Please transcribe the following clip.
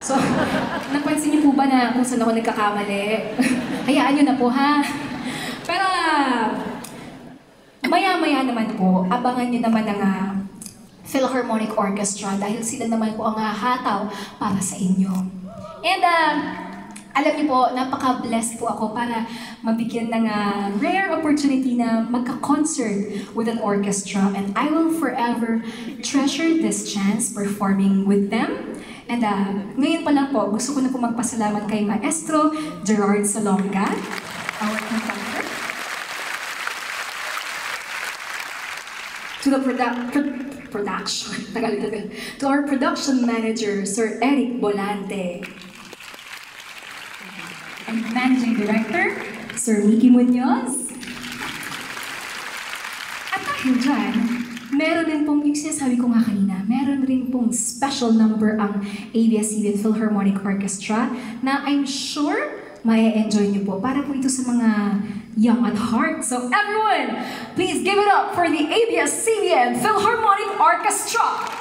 So, napansin niyo po ba na kung saan ako nagkakamali? Hayaan niyo na po, ha? Pero, maya-maya naman po, abangan niyo naman ng Philharmonic Orchestra dahil sila naman po ang hahataw para sa inyo. And, alam niyo po, napaka-blessed po ako para mabigyan ng rare opportunity na magka-concert with an orchestra, and I will forever treasure this chance performing with them. And ngayon pa lang po, gusto ko na po magpasalamat kay Maestro Gerard Salonga, our conductor, to the to our production manager, Sir Eric Bolante, and managing director, Sir Mickey Munoz. At dahil dyan, meron din pong, yung sinasabi ko nga kanina, meron rin pong special number ang ABS-CBN Philharmonic Orchestra na I'm sure mai-enjoy niyo po para po ito sa mga young at heart. So everyone, please give it up for the ABS-CBN Philharmonic Orchestra!